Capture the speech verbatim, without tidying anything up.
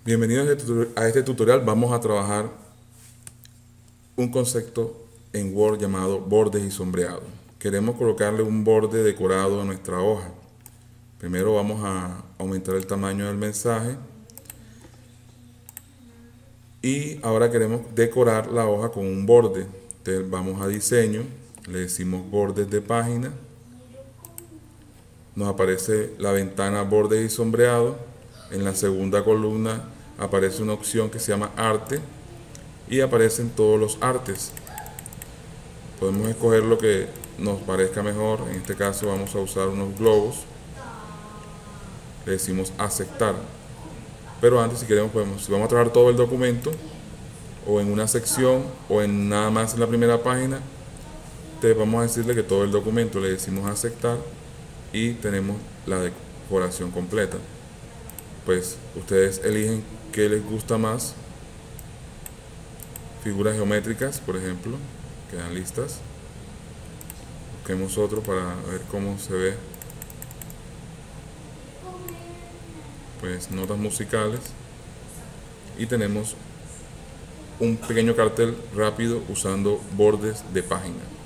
Bienvenidos a este tutor- a este tutorial. Vamos a trabajar un concepto en Word llamado bordes y sombreado. Queremos colocarle un borde decorado a nuestra hoja. Primero vamos a aumentar el tamaño del mensaje y ahora queremos decorar la hoja con un borde. Entonces vamos a diseño, le decimos bordes de página, nos aparece la ventana bordes y sombreado. En la segunda columna aparece una opción que se llama arte y aparecen todos los artes. Podemos escoger lo que nos parezca mejor. En este caso vamos a usar unos globos. Le decimos aceptar. Pero antes, si queremos, podemos, si vamos a trabajar todo el documento o en una sección o en nada más en la primera página, te vamos a decirle que todo el documento le decimos aceptar y tenemos la decoración completa. Pues ustedes eligen qué les gusta más. Figuras geométricas, por ejemplo, quedan listas. Busquemos otro para ver cómo se ve. Pues notas musicales. Y tenemos un pequeño cartel rápido usando bordes de página.